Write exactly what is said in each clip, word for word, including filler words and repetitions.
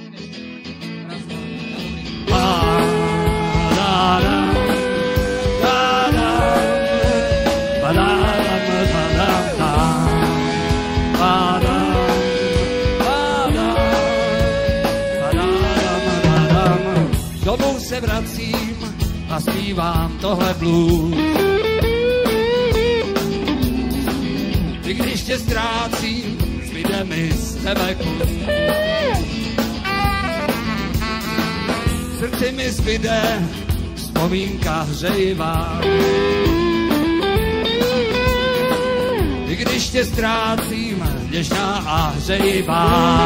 Domů se vracím a zpívám tohle blues. I když tě ztrácím, zbyde mi z tebe kus. V srdci mi zbyde vzpomínka hřejivá. I když tě ztrácím, něžná a hřejivá.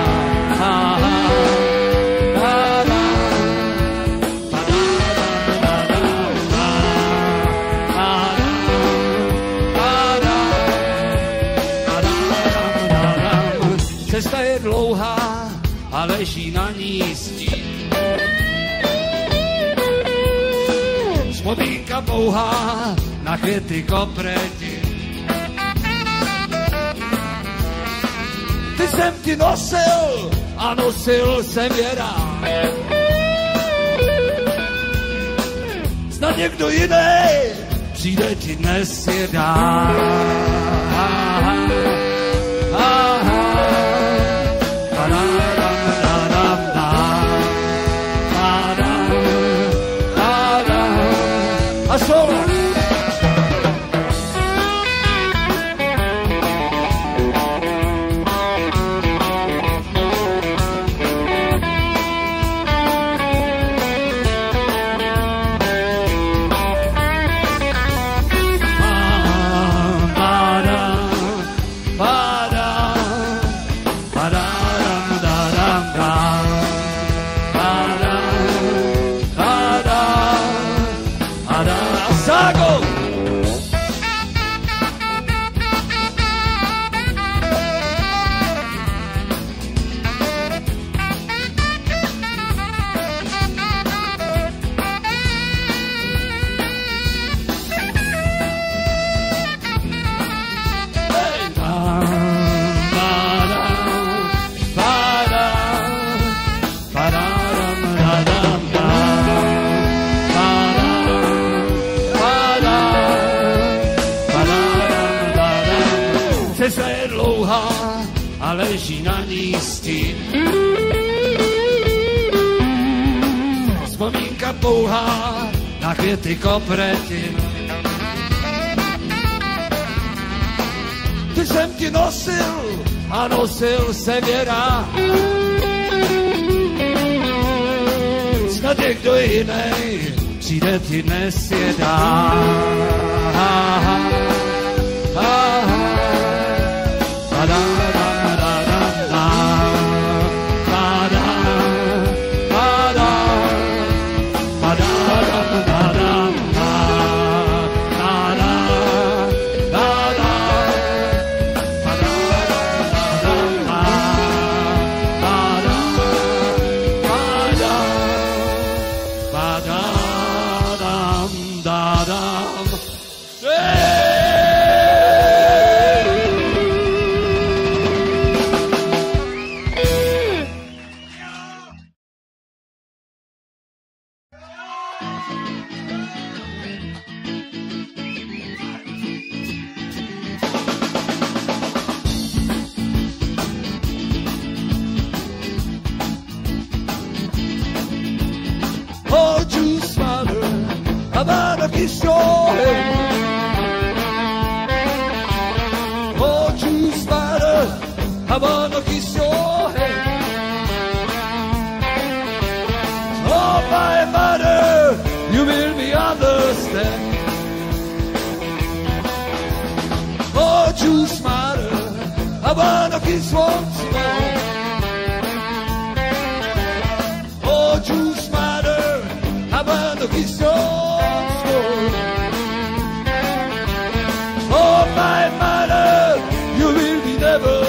Cesta je dlouhá a leží na ní stín. Vzpomínka pouhá na květy kopreti. Ty jsem ti nosil a nosil jsem je rád. Snad někdo jiný přijde ti dnes je dát. A solo. Cesta je dlouhá a leží na ní stín. Vzpomínka pouhá na květy kopretin. Ty jsem ti nosil a nosil jsem je rád. Snad někdo jiný přijde ti dnes je dát. Oh, juice mother, Havana Kishore. Oh, juice mother, Havana Kishore. Oh, my mother, you will be understand. Oh, juice mother, Havana Kishore. Oh, juice mother, Havana Kishore. Oh, my mother, you will be never.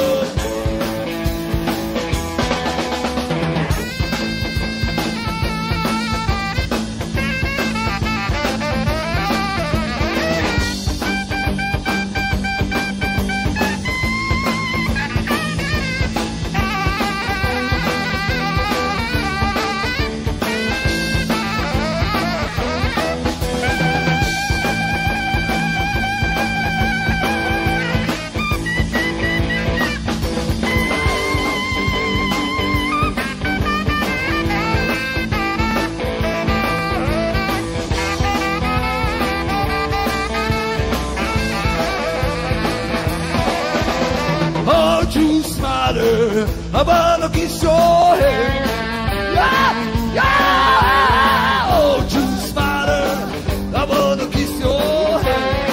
I wanna kiss your head. Yeah, yeah. Oh, juice matter. I wanna kiss your head.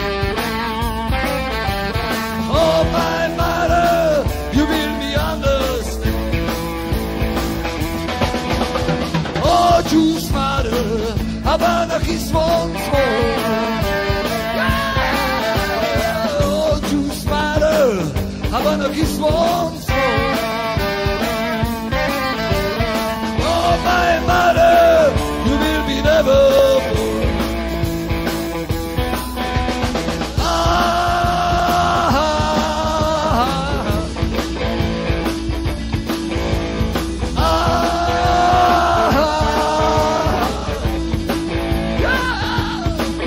Oh, my mother, you will be understand. Oh, juice matter. I wanna kiss once more. Yeah. Oh, juice matter. I wanna kiss once more. Oh, my mother, you will be never born. Ah, ah, ah, yeah.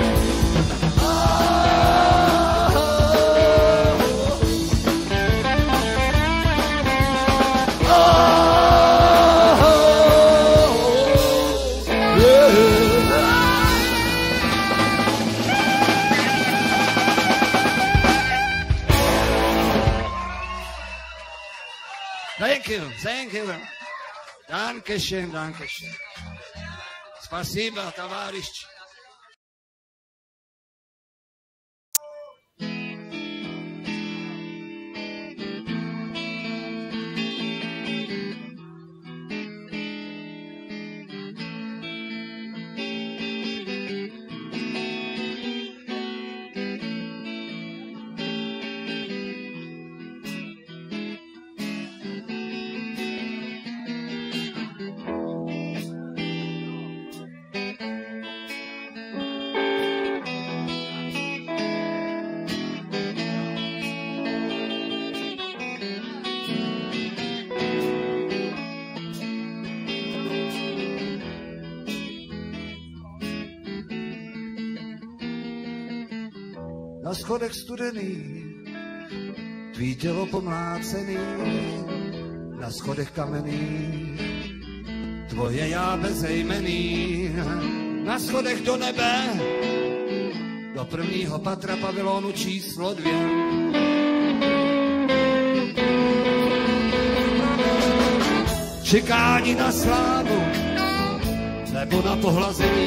Thank you, thank you. Dankeschön, dankeschön. Спасибо, товарищ. Na schodech studený, tvý tělo pomlácený, na schodech kamenný, tvoje já bezejmený, na schodech do nebe, do prvního patra pavilonu číslo dvě. Čekání na slávu, nebo na pohlazení,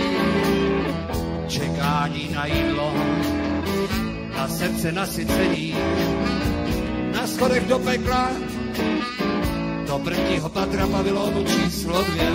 čekání na jídlo, na srdce nasycení, na schodech do pekla, do prvního patra pavilonu číslo dvě.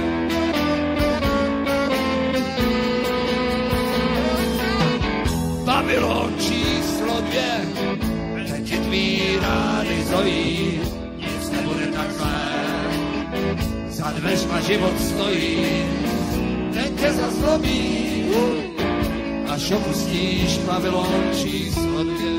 Pavilon číslo dvě, teď ti tvý rány zojí, nic nebude tak zlé, za dveřma život stojí, teď tě zazlobí, až opustíš pavilon číslo dvě.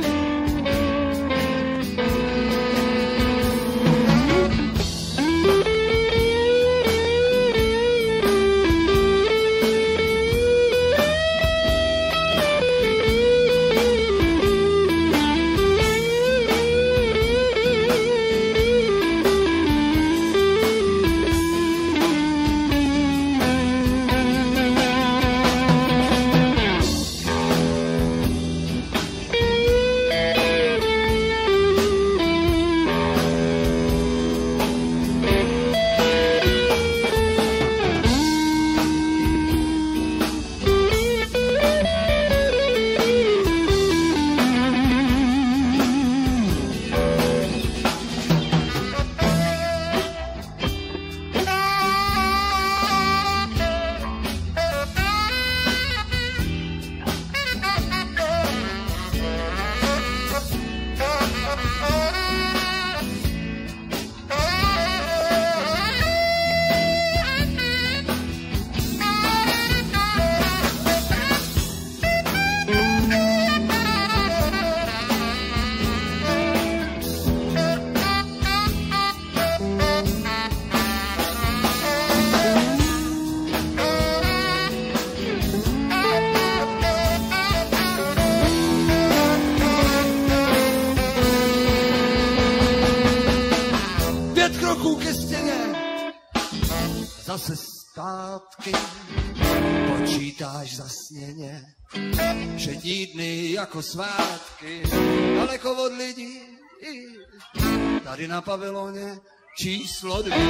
Zase zpátky, počítáš zasněně, všední dny jako svátky, daleko od lidí, tady na paviloně číslo dvě.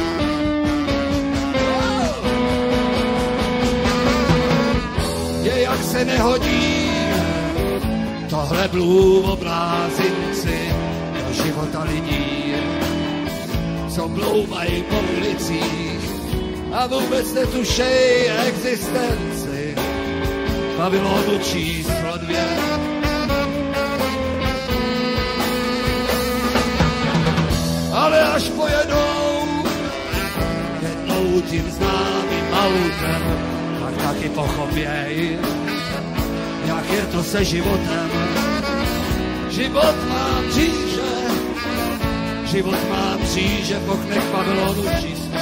Je jak se nehodí tohle blůvo blázinci do života lidí, co bloumají po ulicích a vůbec netušej existenci Babylonu číslo dvě. Ale až pojedou jednou tím známým autem, tak taky pochopěj, jak je to se životem. Život má mříže, život má mříže, poknech Babylonu číslo.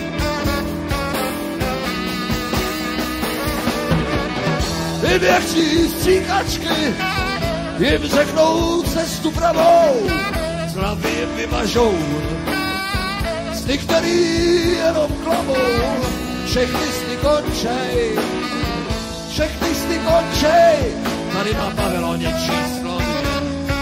Vyběhčí stříkačky jim řeknou cestu pravou, z hlavy jim vymažou sny, který jenom klamou. Všechny sny končej, všechny sny končej tady na Babyloně číslo dvě.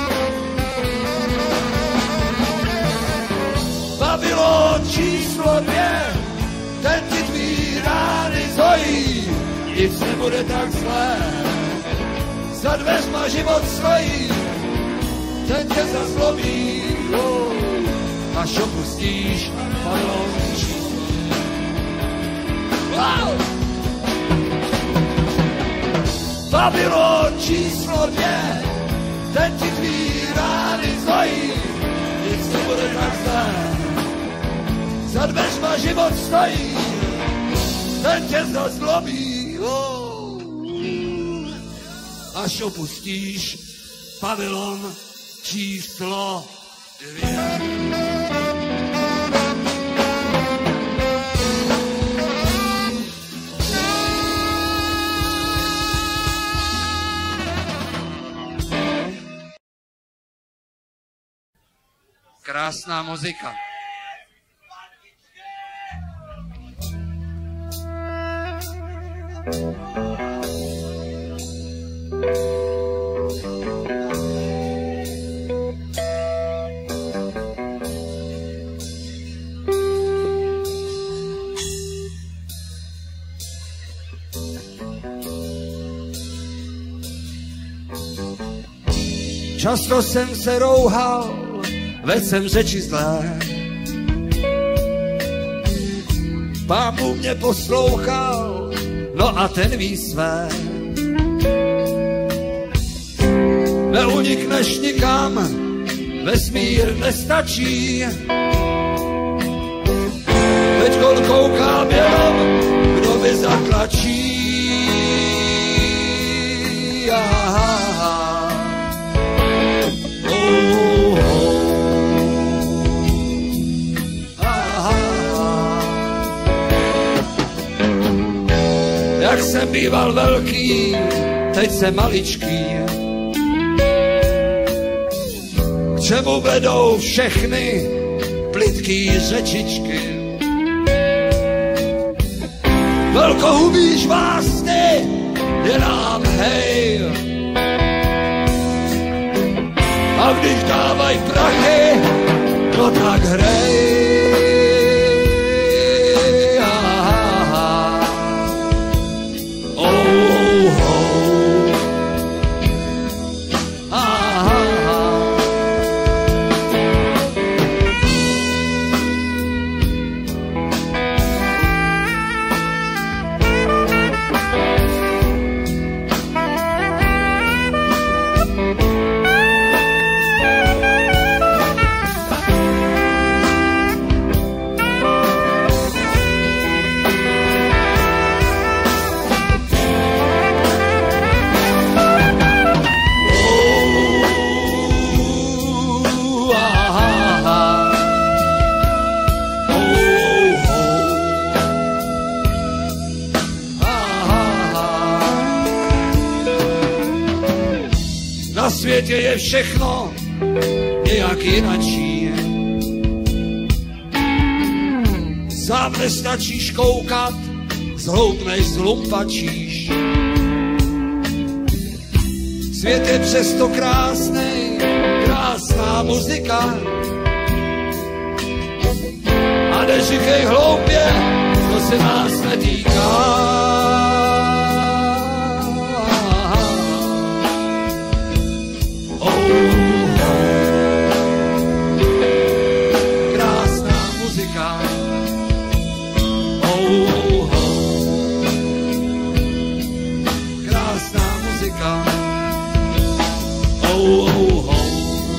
Babylon číslo dvě, ten ti tvý rány zojí, nic nebude tak zlé, za dveřma život stojí, ten tě zazlobí, oh, až opustíš Babylon číslo dvě. Wow! Babylon číslo dvě, ten ti tvý rány zojí, nic nebude tak zlé, za dveřma život stojí, ten tě zazlobí, oh, až opustíš Babylon číslo dvě. Krásná muzika. Často jsem se rouhal, vedl jsem řeči zlé. Pán Bůh mě poslouchal, no a ten ví své. Neunikneš nikam, vesmír nestačí. Teďkon koukám jenom, kdo mi zatlačí. Jak jsem býval velký, teď jsem maličký. K čemu vedou všechny plytký řečičky? Velkohubíš vásny, je nám hej. A když dávaj prachy, no tak hrej. Na světě je všechno nějak jinačí. Sám nestačíš koukat, zhloupneš, zlumpačíš. Svět je přesto krásnej, krásná muzika. neříkej hloupě, to se nás netýká. Oh, oh. Krásná muzika. Oh, oh, oh. Krásná muzika. Oh, oh, oh.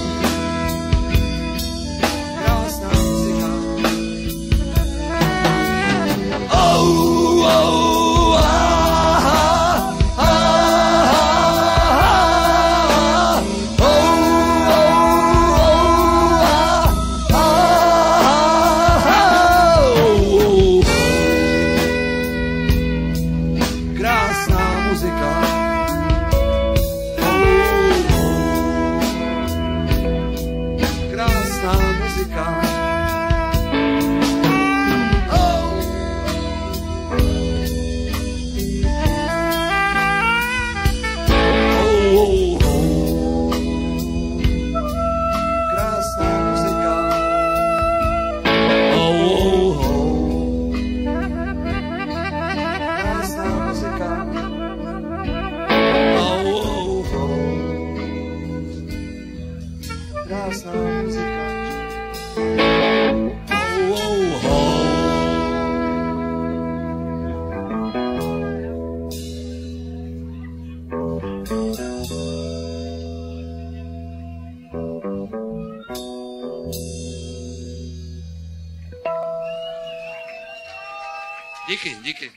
Díky, díky.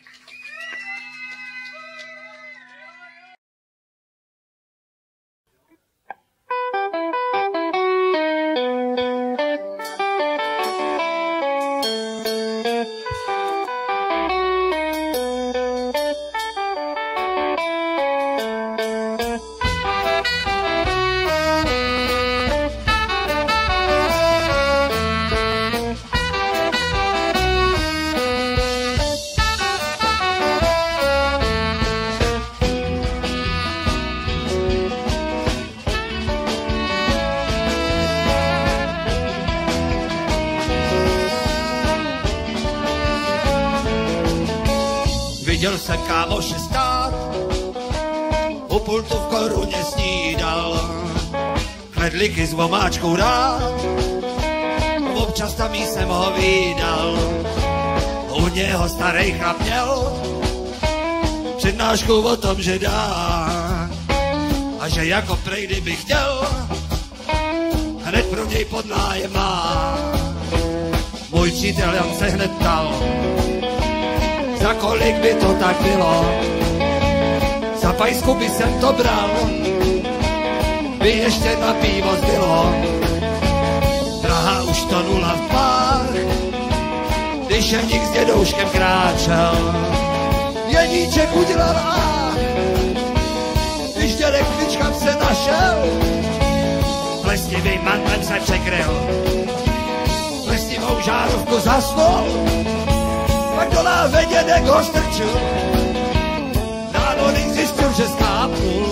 Viděl jsem kámoše stát, u pultu v koruně snídal, knedlíky s vomáčkou rád, občas tam jsem ho vídal. U něho starý chlap měl přednášku o tom, že dá, a že jako prej, kdyby chtěl, hned pro něj pod nájem má. Můj přítel Jan se hned ptal, za kolik by to tak bylo, za pajsku by jsem to bral, by ještě na pivo zbylo. Praha už to nula v pár, když Janík s dědouškem kráčel. Janíček udělal ách, když dědek kličkam se našel. Plesnivým mantem se překryl, plesnivou žárovku zasnul, pak do láhve dědek ho strčil, návodník zjistil, že skápnul.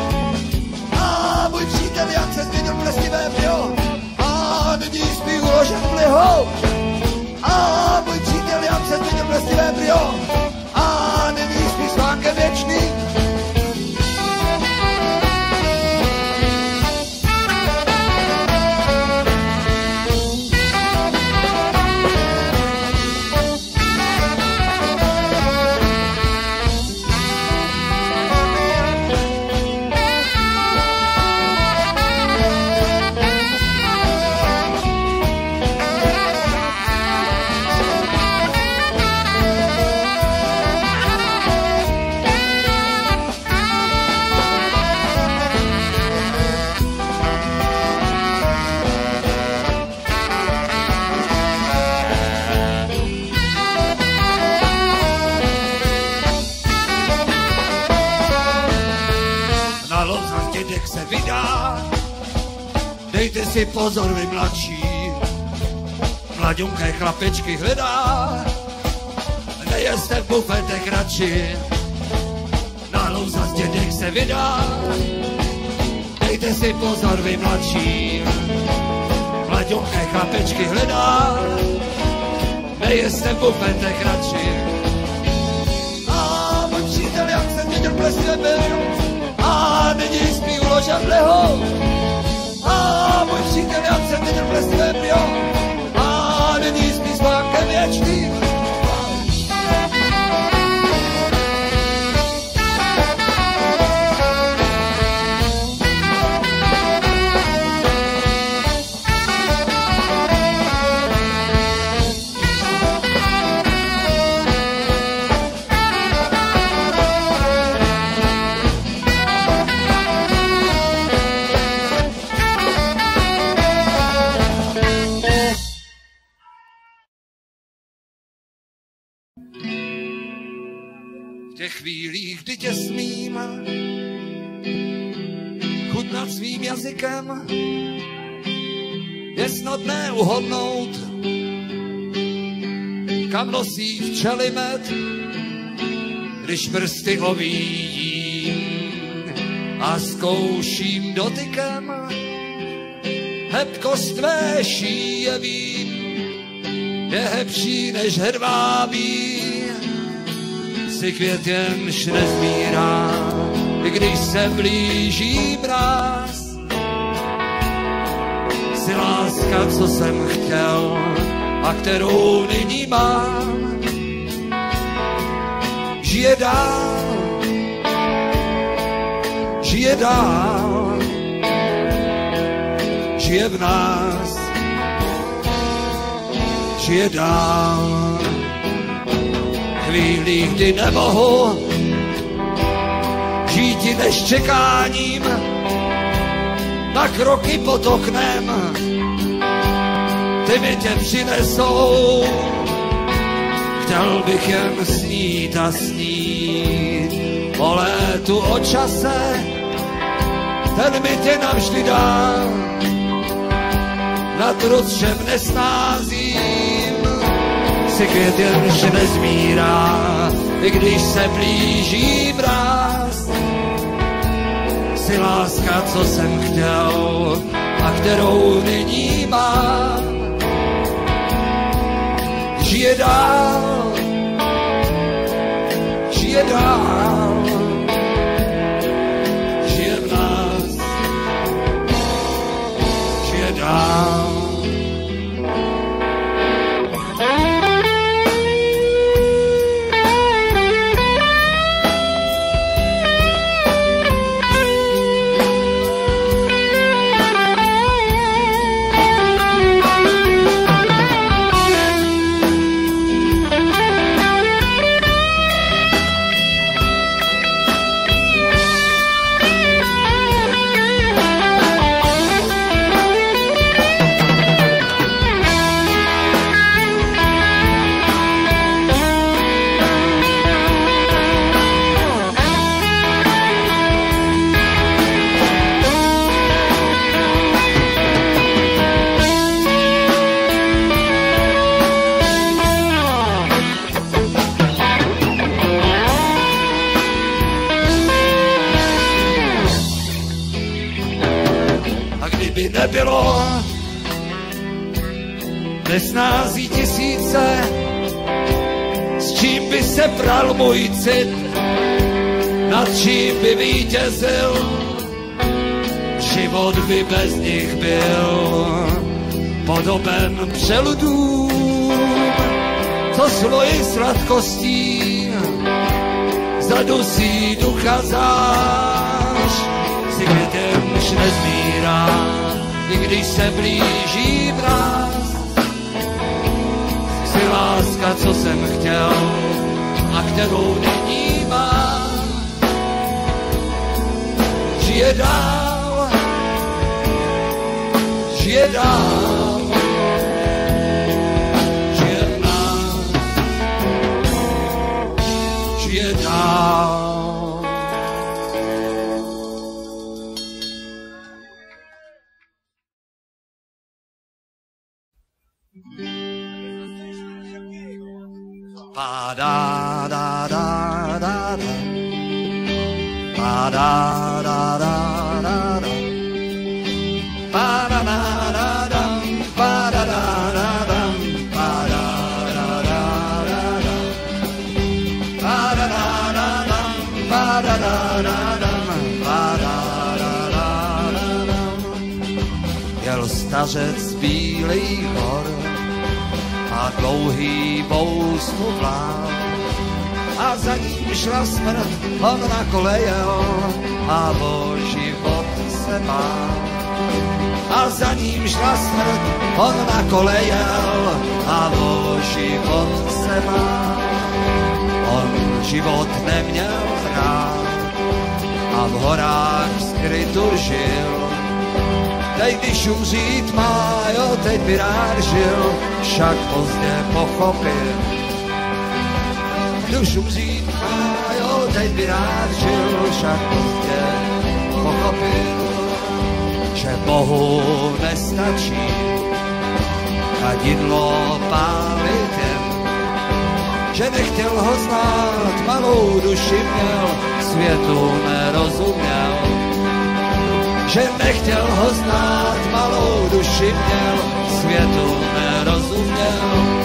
A můj přítel Jan se změnil plesnivé pivo, a nyní spí uložen plihou. A můj přítel Jan se změnil plesnivé pivo, a nyní spí s vánkem věčný. Dědek se vydá, dejte si pozor, vy mladší, mladionké chlapečky hledá, nejeste v bufetech radši. Na louzas dědek se vydá, dejte si pozor, vy mladší, mladionké chlapečky hledá, nejsem v bufetech radši. A můj přítel, jak jsem viděl plesně byl, a nyní spí u lože vleho. A můj přítel, jak jsem viděl plesně byl, a nyní spí s pákem věčným. V těch chvílích, kdy tě smím chutnat svým jazykem, je snadné uhodnout, kam nosí včely med, když prsty ovíjím a zkouším dotykem hebkost tvé šíje vím, je hebší než hedvábí. Si květ jenž nezmírá, i když se blíží mráz. Si láska, co jsem chtěl a kterou nyní mám, žije dál, žije dál, žije v nás, žije dál. Chvíli, kdy nemohu žít než čekáním na kroky pod oknem, ty mi tě přinesou. Chtěl bych jen snít a snít o létu, o čase, ten mi tě navždy dá. Na trud všem nesnázím, si květ jenž nezmírá, i když se blíží mráz. Si láska, co jsem chtěl a kterou nyní mám, žije dál, žije dál, žije v nás, žije dál. Nebylo nesnází tisíce, s čím by se pral můj cit, nad čím by vítězil, život by bez nich byl podoben přeludům, co svoji sladkostí zadusí ducha zář. Si květemž nezmírá, i když se blíží mráz. Si láska, co jsem chtěl a kterou nyní mám, žije dál, žije dál, žije v nás, žije dál. Pa da da da da da, pa da da da da da, pa da da da da, pa da da da da, pa da da da. Jel stařec z Bílých hor a dlouhý bous mu vlál. A za ním šla smrt, on na kole jel a o život se bál. A za ním šla smrt, on na kole jel a o život se bál. On život neměl rád a v horách skrytu žil. Teď když umřít má, jo, teď by rád žil, však pozdě pochopil. Když umřít má, jo, teď by rád žil, však pozdě pochopil, že Bohu nestačí kadidlo pálit jen, že nechtěl ho znát, malou duši měl, světu nerozuměl. Že nechtěl ho znát, malou duši měl, světu nerozuměl.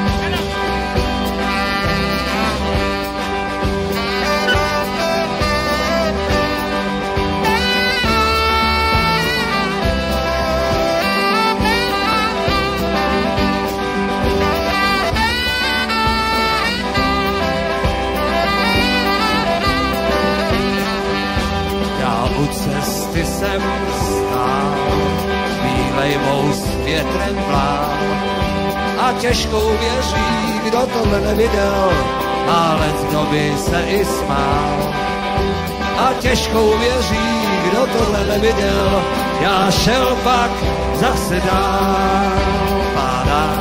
U cesty jsem stál, bílej mous větrem vlál. A těžko uvěří, kdo tohle neviděl, ale kdo by se i smál. A těžko uvěří, kdo tohle neviděl, já šel pak zase dál. Padá.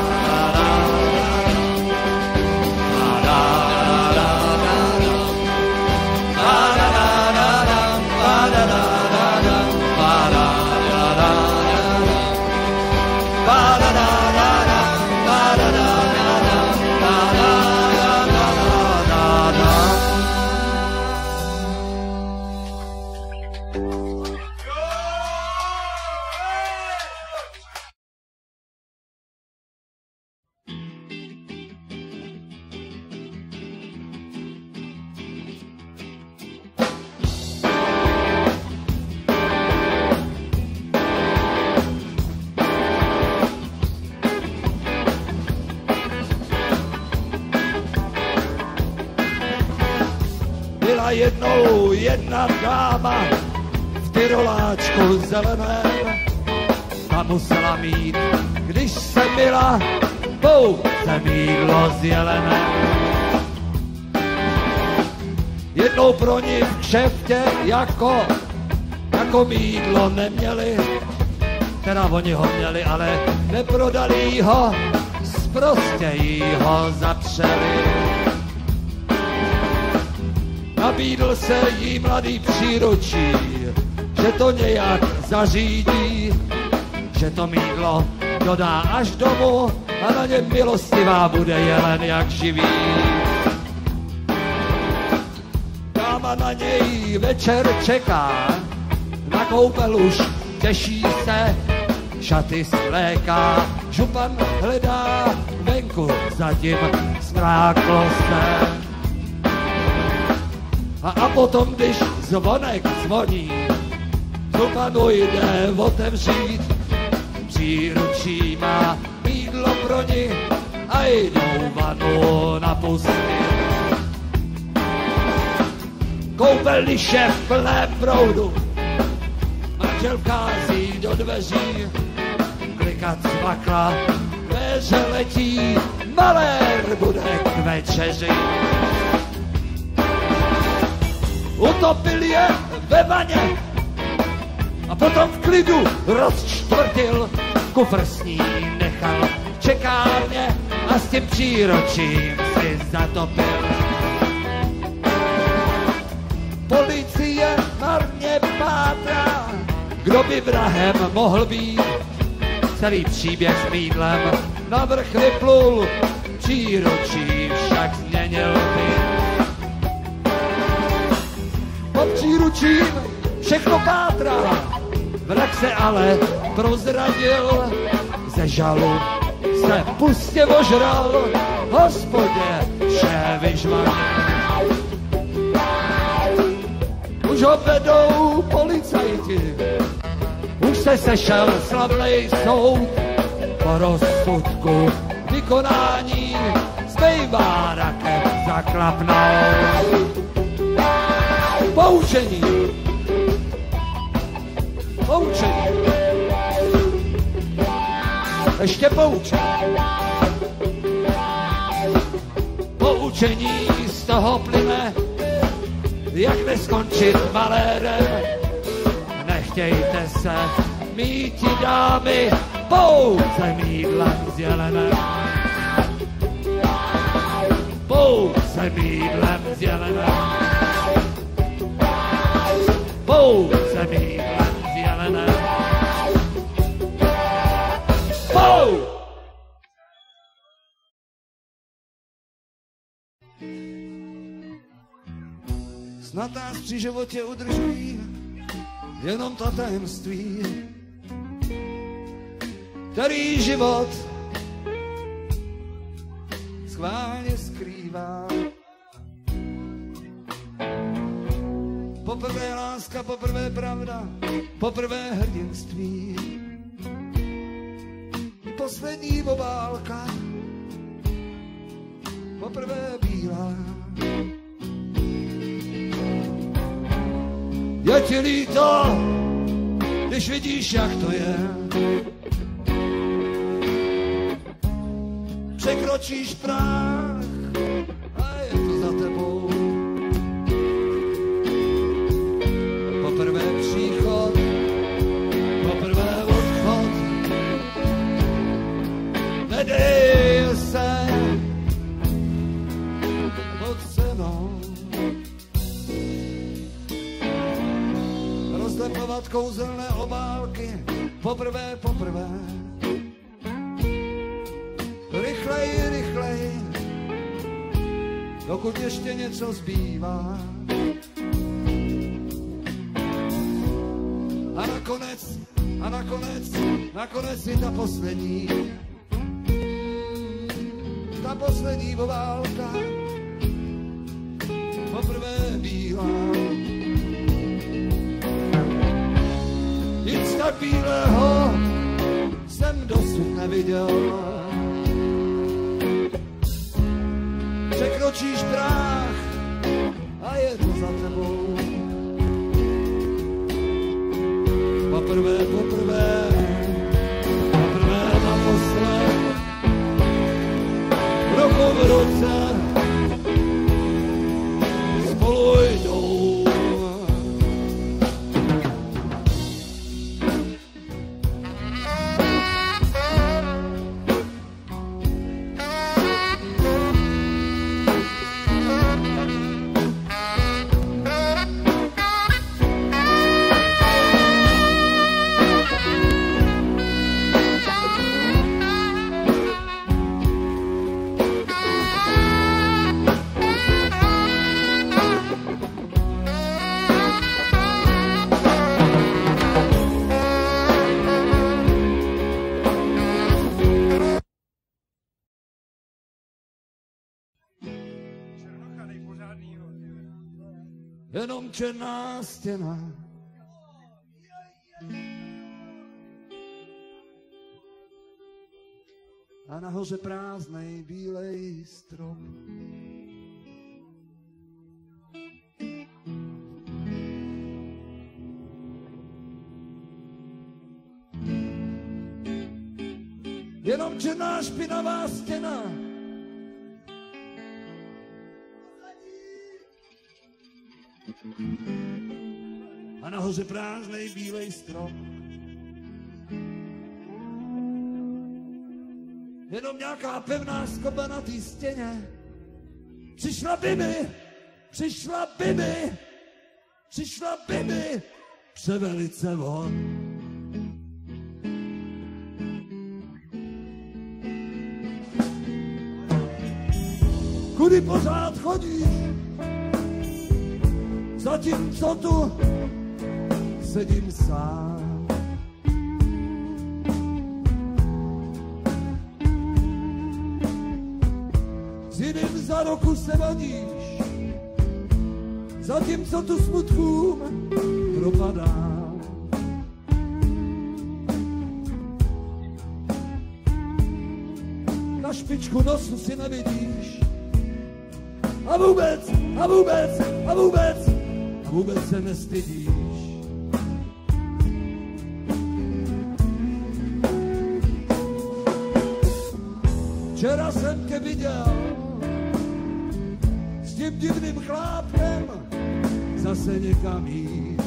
Byla jednou jedna dáma v tyroláčku zeleném. Ta musela mít, když se byla, pouze mýdlo z jelenem. Jednou pro ní v kšeftě jako, jako mýdlo neměli. Teda oni ho měli, ale neprodali ho, sprostě jí ho zapřeli. Nabídl se jí mladý příručí, že to nějak zařídí, že to mýdlo dodá až domů a na něm milostivá bude jelen jak živý. Dáma na něj večer čeká, na koupel už těší se, šaty svléká, župan hledá, venku zatím smráklo se. A, a potom, když zvonek zvoní, županu jde otevřít, příručí má mýdlo pro ní a jdou vanu napustit. Koupeliště v plné proudu, manžel vchází do dveří, klikat zvakla, dveře letí, malér bude k večeři. Utopil je ve vaně a potom v klidu rozčtvrtil, kufr s ní nechal v čekárně a s tím příročím si zatopil. Policie marně pátrá, kdo by vrahem mohl být, celý příběh s mýdlem navrch vyplul, příručí však změnil byt. Pod příručím všechno pátrá, vrak se ale prozradil, ze žalu se pustě ožral, hospodě vše vyžvanil. už ho vedou policajti, už se sešel slavnej soud, po rozsudku vykonání zbývá raket zaklapnout. Poučení, poučení, ještě poučení. Poučení z toho plyne, jak neskončit malérem. Nechtějte se míti dámy, pouze mýdlem zjeleném. Pouze mýdlem zjeleném. Pouze mýdlem zjeleném. Pou! Snad nás při životě udržují jenom ta tajemství, který život schválně skrývá. Poprvé láska, poprvé pravda, poprvé hrdinství, poslední obálka, poprvé bílá. Je ti líto, když vidíš, jak to je. Překročíš práh a je to za tebou. Poprvé příchod, poprvé odchod. Nedej se pod cenou. Rozlepovat kouzelné obálky, poprvé, poprvé. Rychlej, rychlej, dokud ještě něco zbývá. A nakonec, a nakonec, nakonec je ta poslední, ta poslední obálka, poprvé bílá. Nic tak bílého jsem dosud neviděl. Překročíš práh a je to za tebou. Poprvé, poprvé, poprvé naposled, ruku v ruce spolu jdou. Jenom černá stěna. A nahoře prázdnej bílej strop. Jenom černá špinavá stěna. A nahoře prázdnej bílej strop. Jenom nějaká pevná skoba na té stěně. Přišla Bibi, přišla Bibi, přišla Bibi, převelice von. Kudy pořád chodíš, zatímco tu sedím sám. S jiným za roku se vadíš, zatímco tu smutkům propadám. Na špičku nosu si nevidíš a vůbec, a vůbec, a vůbec, a vůbec se nestydíš. Včera jsem tě viděl s tím divným chlápkem zase někam jít.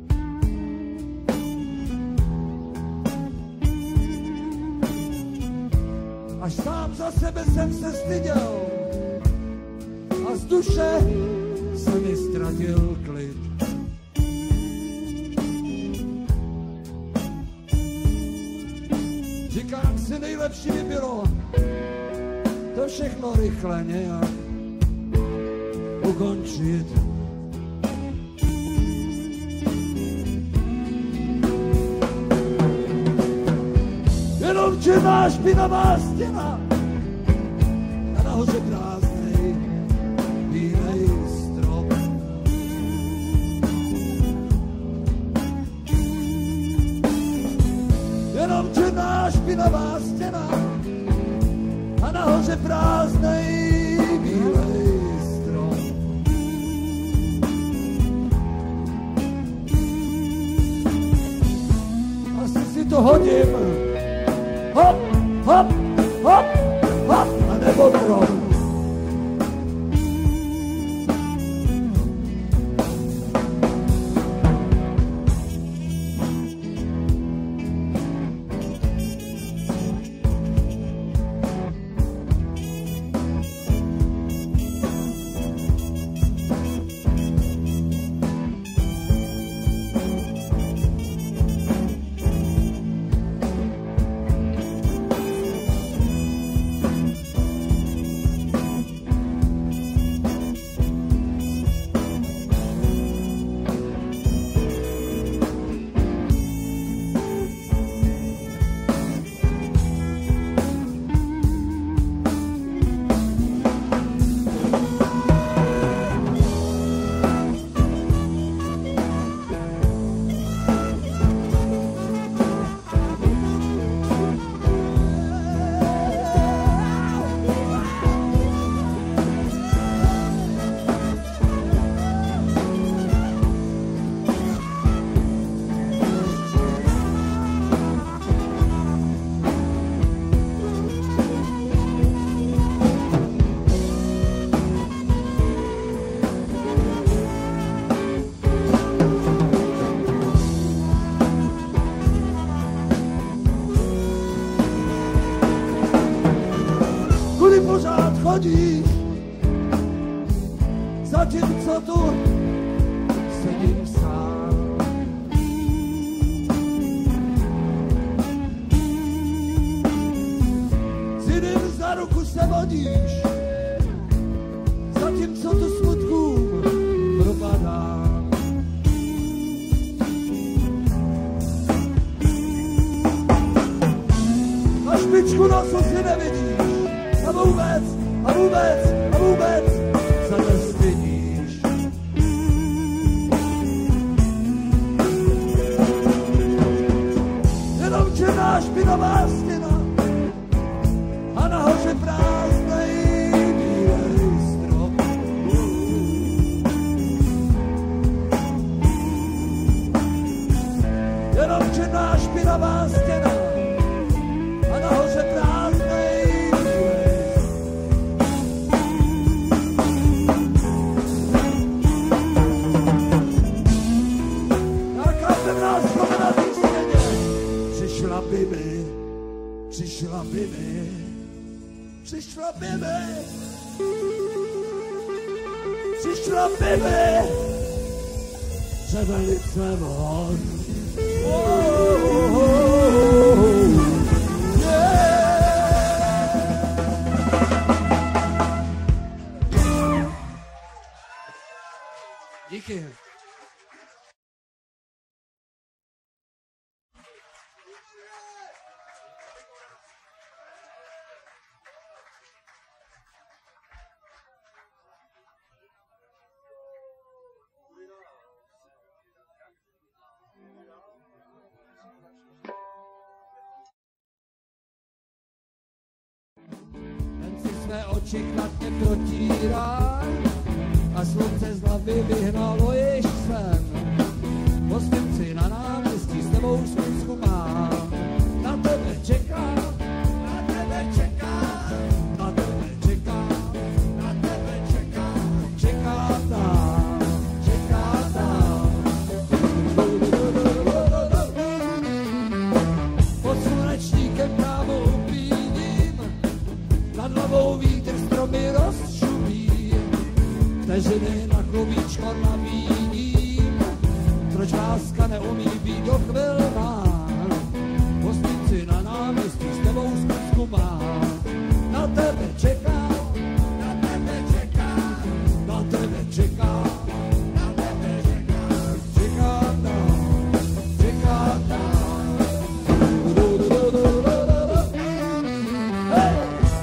Až sám za sebe jsem se styděl a z duše se mi ztratil klid. Říkám si, nejlepší by bylo to všechno rychle nějak ukončit. Jenom černá špinavá stěna a nahoře prázdnej bílej strop. Jenom černá špinavá stěna a nahoře prázdnej bílej strom. Asi si to hodím, hop, hop, hop, hop, a nebo trom. Chodíš, zatímco tu sedím sám. S jiným za ruku se vodíš, zatímco tu smutkům propadám. Na špičku nosu si nevidíš a vůbec, a vůbec, a vůbec se nestydíš. Jenom černá špinavá stěna a nahoře prázdnej bílej strop. Jenom černá špinavá stěna a nahoře prázdnej Přišla by mi, přišla by mi, přišla by mi, přišla by mi, že velice von. Oh, oh, oh, yeah. Díky. oči kladně protírá a slunce z hlavy vyhnalo již sen. Hostinci na náměstí s tebou smysku má, na tebe čeká, na tebe čeká, na tebe čeká, na tebe čeká, čeká tam, čeká tam. Pod slunečníkem kámo upíním, nad hlavou vítr stromy rozšumí, vteřiny na chlubíčko navíním, proč láska neumí být dochvilná. Hostinci na náměstí s tebou zkusku má, na tebe čeká, na tebe čeká, na tebe čeká, na tebe čeká, čeká tam, čeká tam. Hey!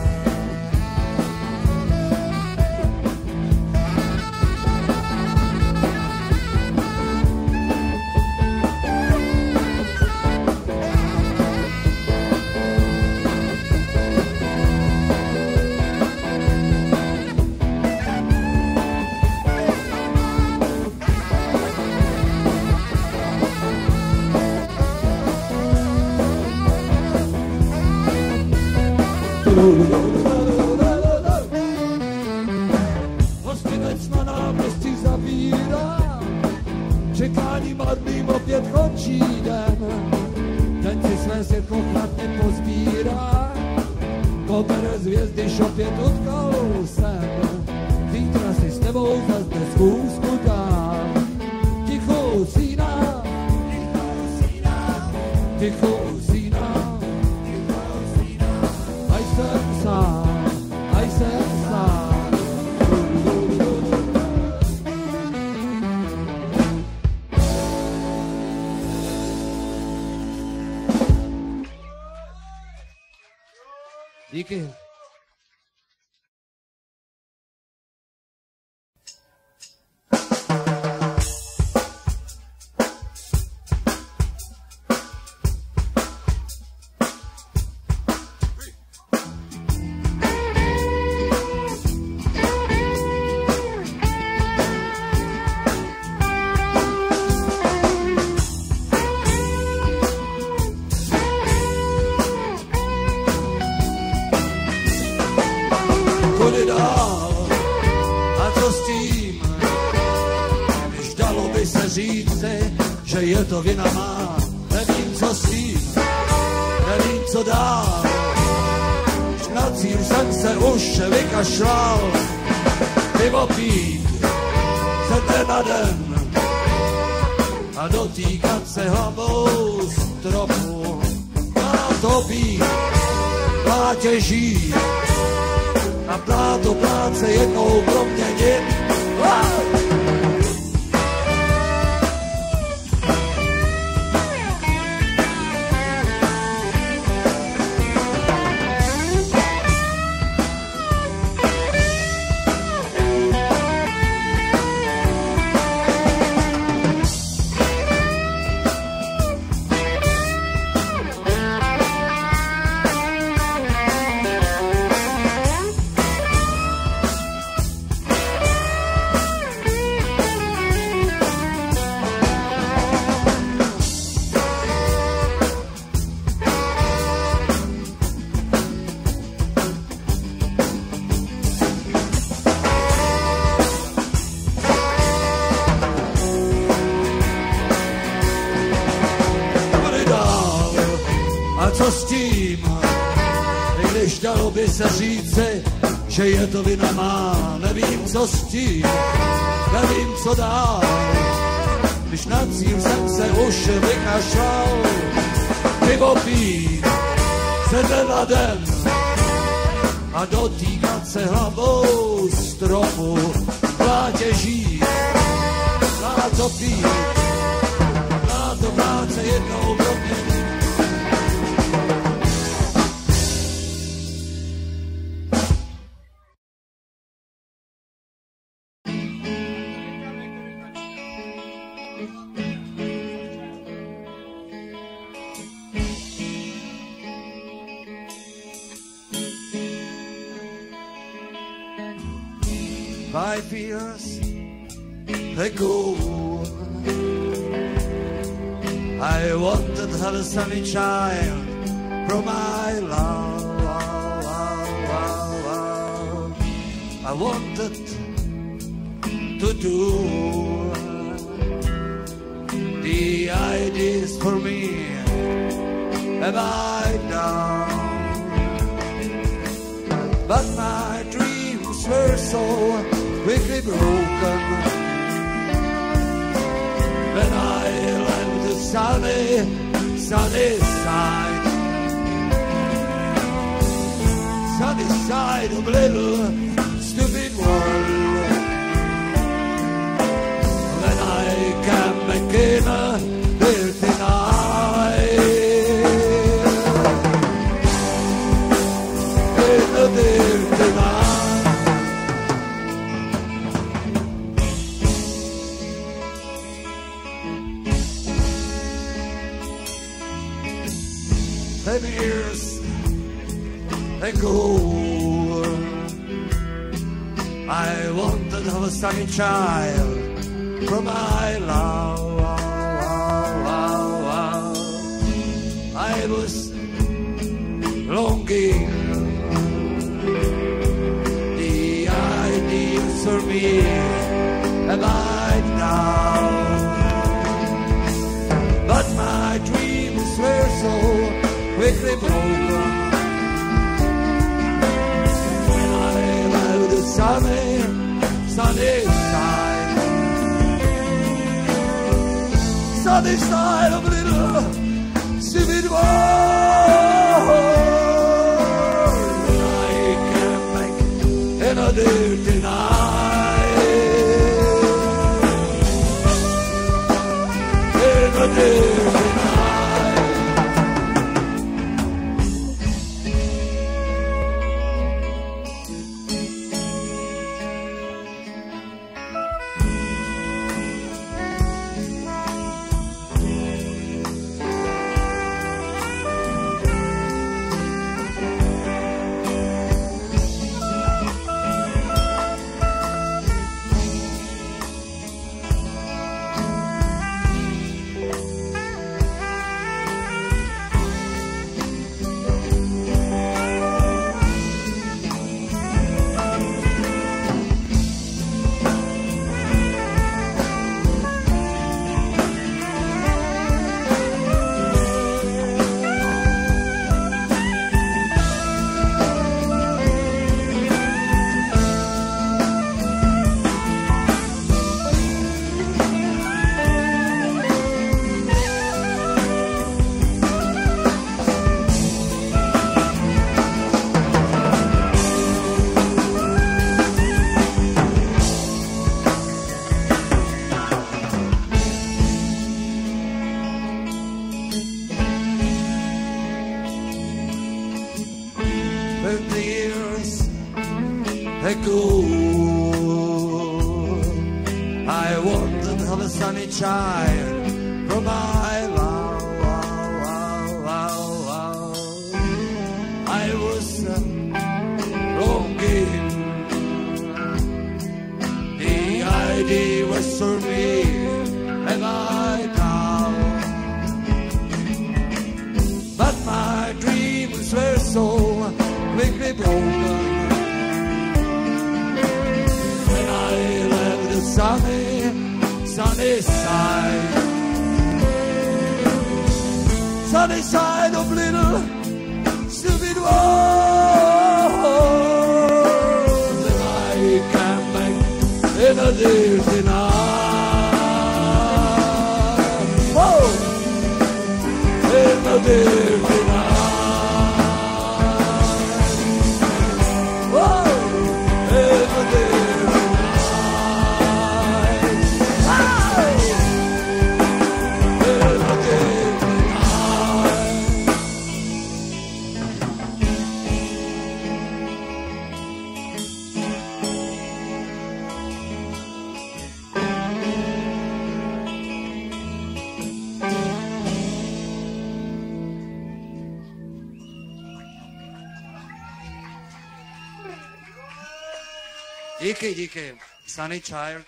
Hostinec na náměstí zavírá, čekání marným opět končí den. Ten si své světlo chladně pozbírá, pobere z hvězdy, opět utkal sen. Zítra si s tebou zazde schůzku dám, ticho usínám, ticho usínám, ticho usínám, ticho usínám. Aj jsem sám, aj jsem sám. Díky. Že je to vina má, nevím, co s tím, nevím, co dál. Na cíl jsem se už vykašlal, pivo pít ze dne na den a dotýkat se hlavou stropu. Má to být plátěží a pláto pláce jednou proměnit. Wow! Co s tím, i když dalo by se říci, že je to vina má, nevím, co s tím, nevím, co dál, když na cíl jsem se už vykašlal, pivo pít ze dne na den a dotýkat se hlavou stropu, plátěží, pláto pít, pláto pláce jednou proměnit. Five years ago, I wanted to have a sunny child from my love. I wanted to do the ideas for me, have I done? But my dreams were so quickly broken when I left the sunny, sunny side, sunny side of little stupid world. When I came back in a dirty night, in a dirty night. Ten years ago, I wanted to have a sunny child from my love. I was longing the ideas for me about now, but my dreams were so quickly broken when I left the sunny, sunny side, sunny side of a little stupid world. When I came back in a dirty night, in a dirty night. Twenty years ago, I wanted to have a sunny child from my love. I was uh, longing the idea was for me and I now, but my dreams were so quickly broken when I left the sunny, sunny side, sunny side of little stupid world. Then I came back in a dirty night. Whoa! In a dirty night. Díky, díky. Sunny Child.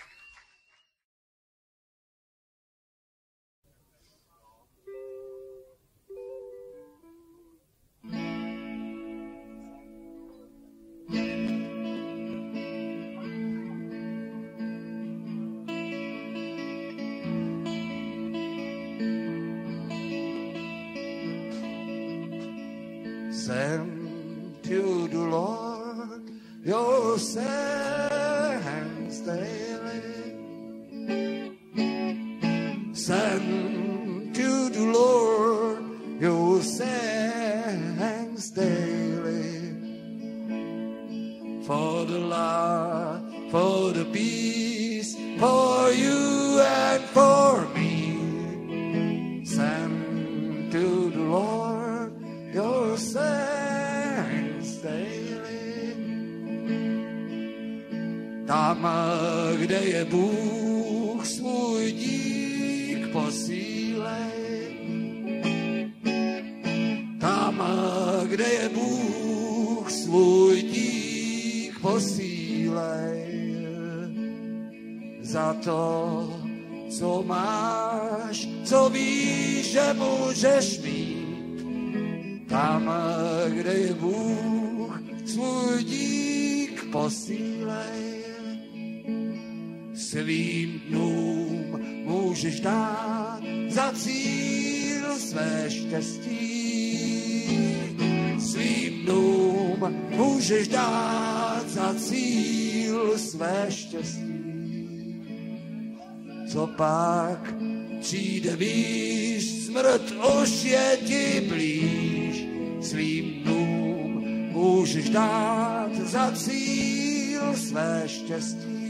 Send to the Lord your thanks daily. Send to the Lord your thanks daily. For the love, for the peace, for you and for me. Send to the Lord your thanks daily. Tam, kde je Bůh, svůj dík posílej. Tam, kde je Bůh, svůj dík posílej. Za to, co máš, co víš, že můžeš mít. Tam, kde je Bůh, svůj dík posílej. Svým dnům můžeš dát za cíl své štěstí. Svým dnům můžeš dát za cíl své štěstí. Co pak přijde, víš, smrt už je ti blíž. Svým dnům můžeš dát za cíl své štěstí.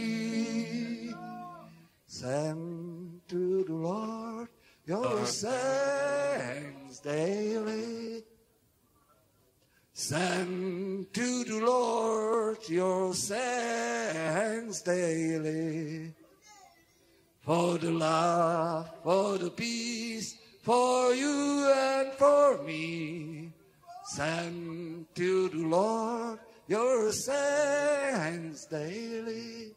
Send to the Lord your thanks daily. Send to the Lord your thanks daily. For the love, for the peace, for you and for me. Send to the Lord your thanks daily.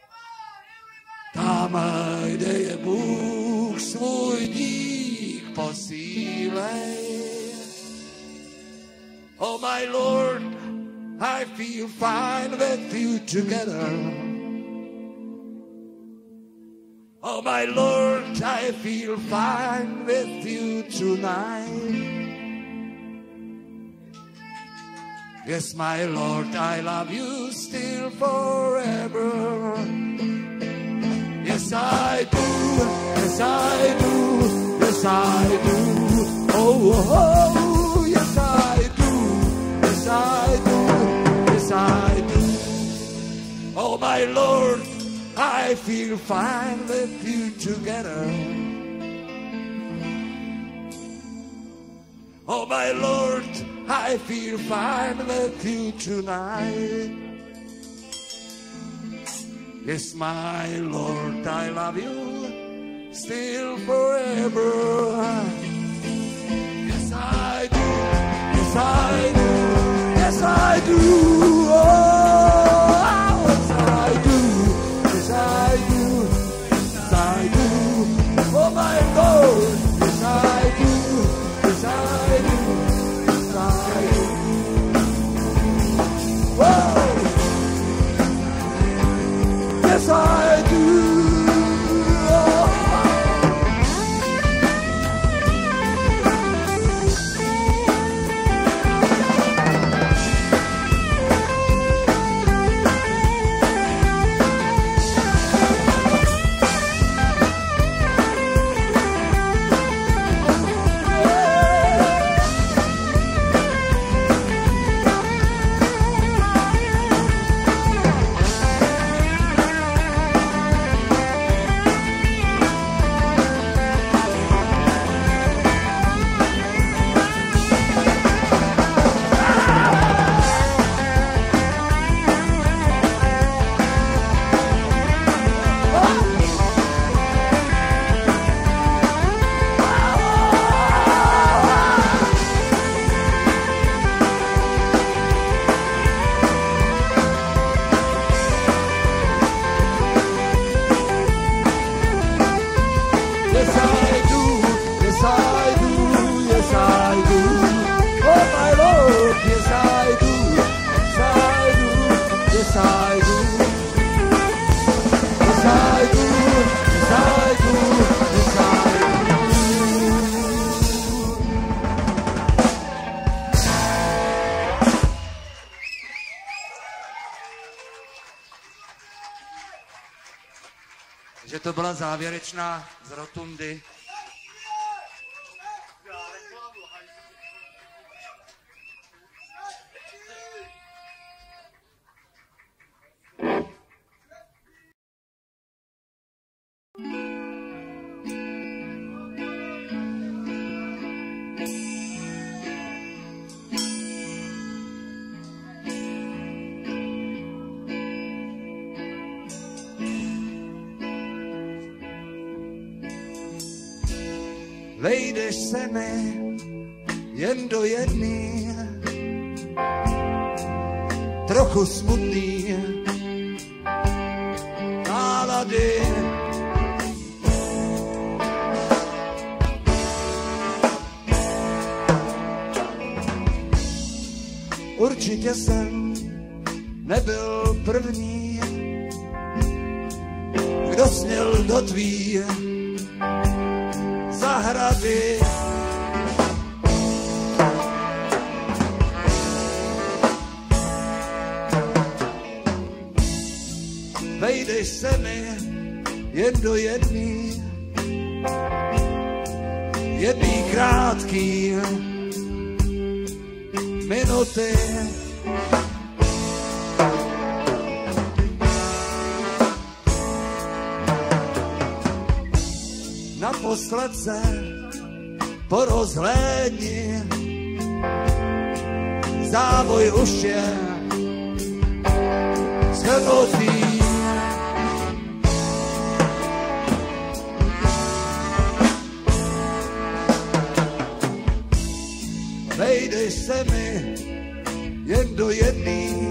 Tam, kde je Bůh, svůj dík posílej. Oh my Lord, I feel fine with you together. Oh my Lord, I feel fine with you tonight. Yes, my Lord, I love you still forever. Yes, I do, yes, I do, yes, I do. Oh, oh, yes, I do, yes, I do, yes, I do. Oh, my Lord, I feel fine with you together. Oh, my Lord, I feel fine with you tonight. Yes, my Lord, I love you still forever. Yes, I do, yes, I do, yes, I do. Oh, yes, I do, yes, I do, yes, I do. Oh, my Lord, yes, I do, yes, I do, yes, I do. Whoa! Yes, I do. že to byla závěrečná z rotundy. Vejdeš se mi jen do jedný, trochu smutný nálady. Určitě jsem nebyl první, kdo směl do tvý zahrady. Vejdeš se mi jen do jedný, jedný krátký minuty. Naposled se porozhlédni, závoj už je shrnutý. Vejdeš se mi jen do jedný,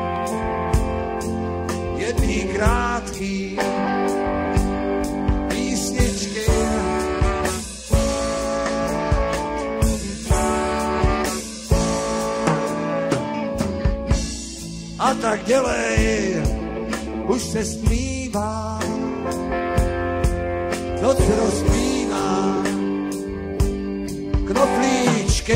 jedný krátký písničky. A tak dělej, už se smívá, noc rozpíná knoflíčky.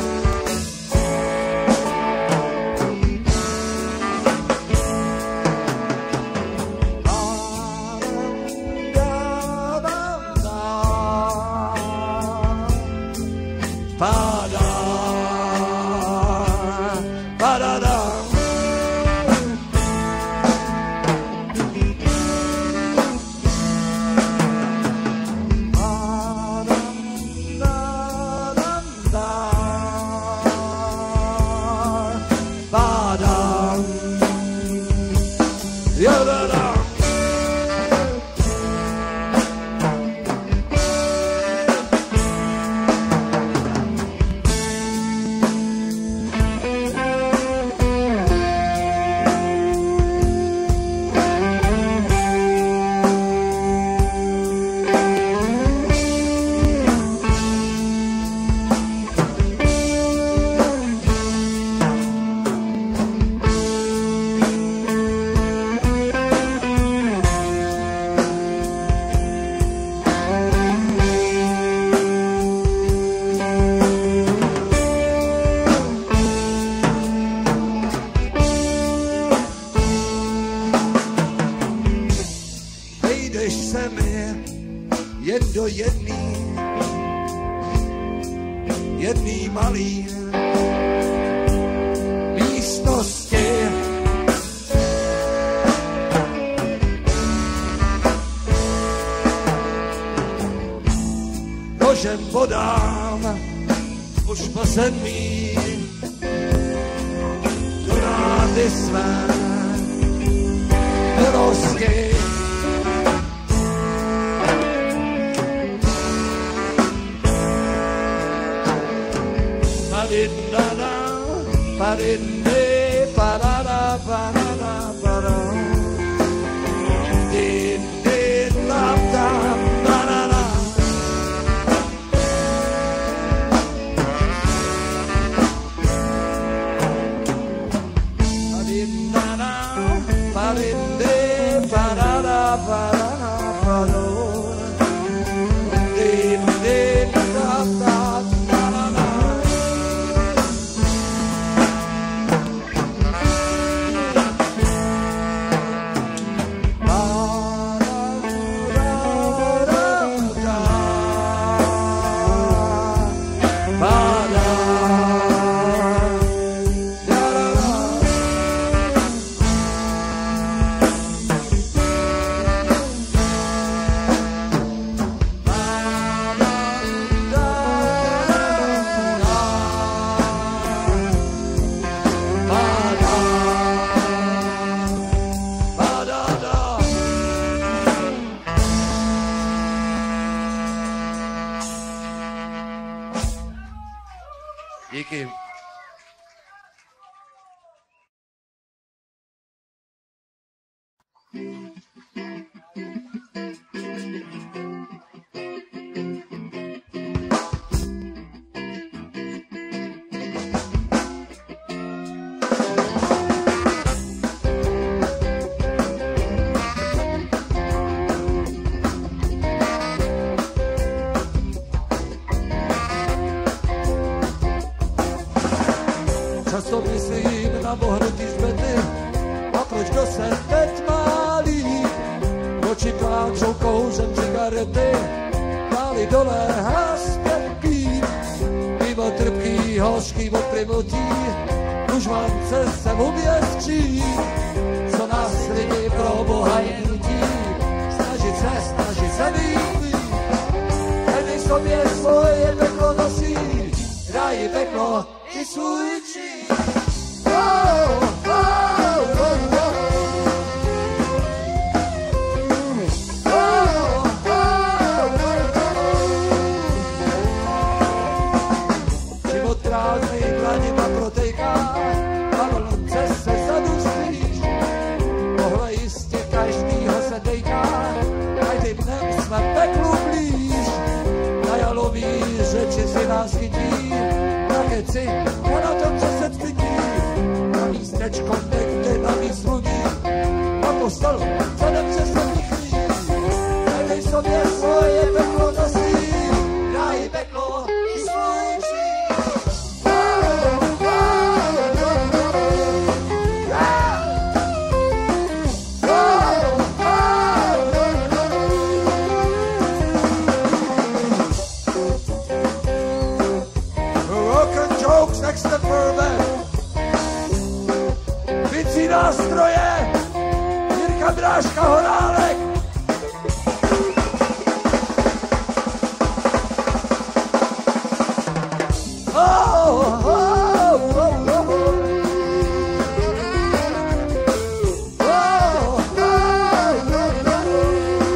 Do jedný, jedný malý místnosti. Nožem podám už po sedmý do rády své milosti. Parinde, parada, parada, parada. Din, din, la, da, parada. Parinda, parinde, parada, parada, parada. Din, din, la, da. Díky. Často myslím na bohnutý zbyty, a proč kdo se teď málí? Oči pláčou kouřem cigarety, dáli dole haspět pít. Pivo trpký, hořký od privotí, už vance se v oběstří. Co nás lidi pro Boha je nutí, snažit se, snažit se být. Každý sobě svoje peklo nosí, ráji peklo i svůj čí. Oh, oh, oh, oh. Život prázdný kladima protéká, a vlnce se zadusíš. Tohle jistě každýho se tejká, každým dnem jsme peklu blíž. Na jalový řeči si nás chytí, na keci a na tom, co se ctití. Na místečko někde na míst ludí, a po stolu co nepřesně vnichní. Každej sobě svoje peklo nosí, ráji peklo i svůj číš. Next to Furman. Bicí nástroje, Jirka Drážka Horálek. Oh, oh, oh, oh, oh. Oh, oh, oh, oh.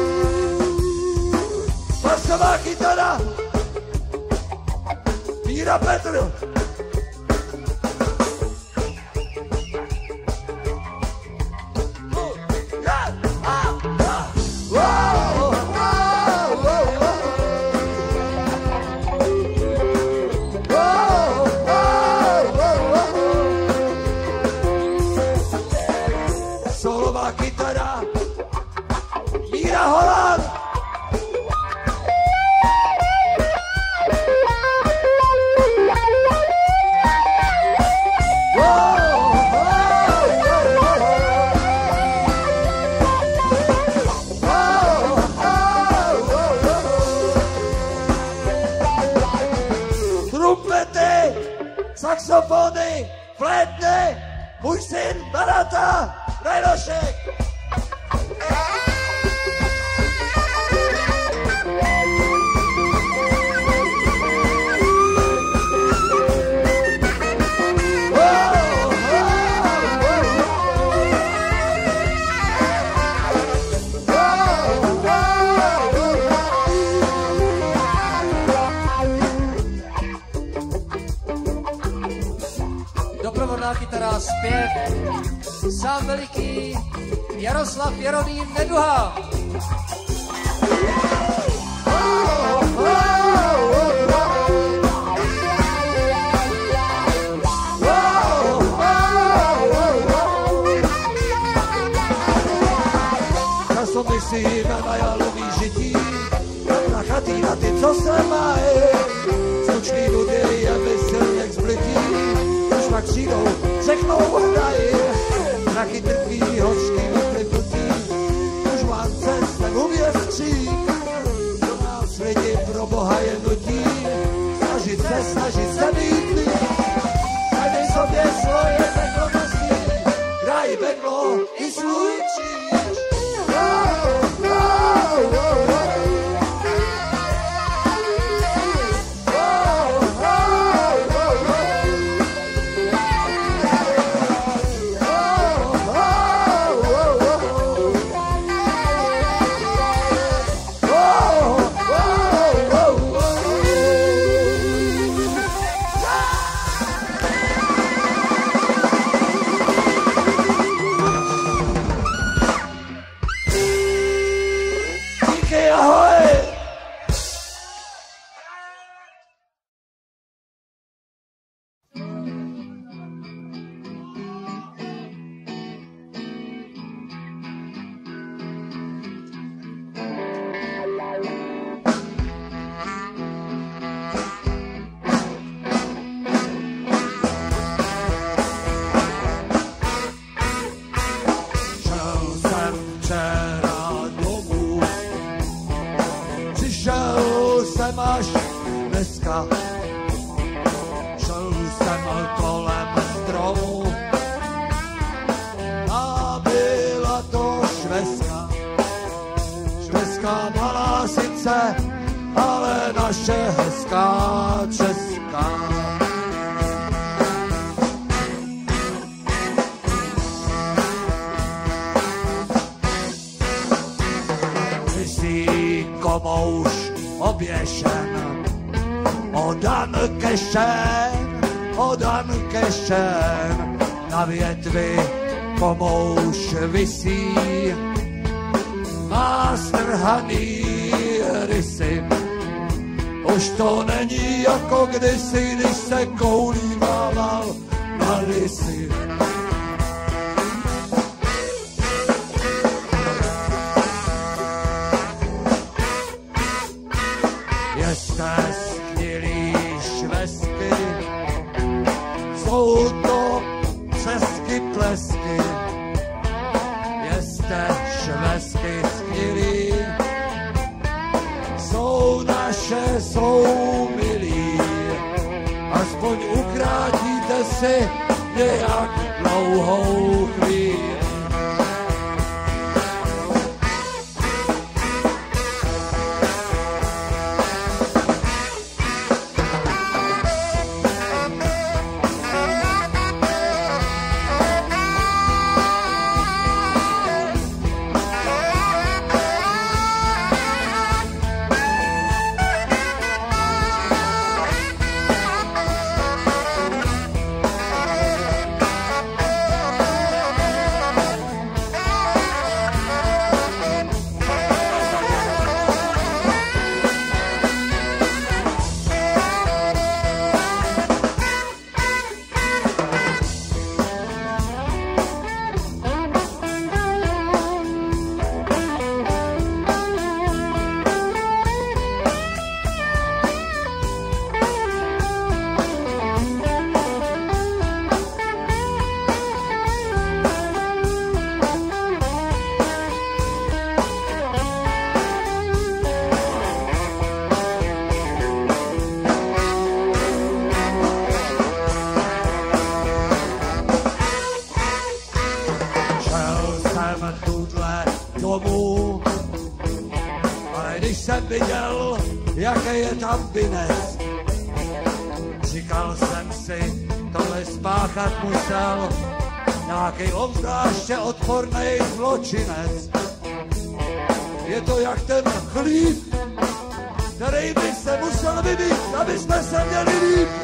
Basová kytara, Míra Petr. Solová kytara, Míra Holán. Trumpety, saxofony, flétny, můj syn Barata, Rajnošek. Doprovodná kytara, zpěv, sám veliký, Jaroslav Jaromír Neduha. Často myslíme na jalový žití, tak na chatý na ty, co se mají. Zvučný ľudí je veselý jak zblití, už pak přijdou, řeknou hrají. Mraky trpí, hořký vyplivnutí, už vance se uvěstří. Do nás lidi pro Boha je nutí, snažit se, snažit se být líp. Každej sobě svoje peklo nosí, ráji peklo i svůj číš. Oh, oh, oh, oh. Oh, oh, oh, oh. včera domů. Přišel jsem až dneska, šel jsem kolem stromu a byla to švestka. Švestka malá sice, ale naše hezká česká. Visí komouš oběšen, odan kešen, odan kešen, na větvi komouš visí, má strhaný rysy. Už to není jako kdysi, když se koulí mával na rysy. Jeste sknilý švestky, jsou to přesky plesky. Jeste švestky sknilý, jsou naše, jsou milí. Aspoň ukrátíte si nějak dlouhou chvíli. Viděl, jaký je tam binec. Říkal jsem si, tohle spáchat musel nějaký obzvláště odpornej zločinec. Je to jak ten chlíp, který by se musel vybít, aby jsme se měli líp.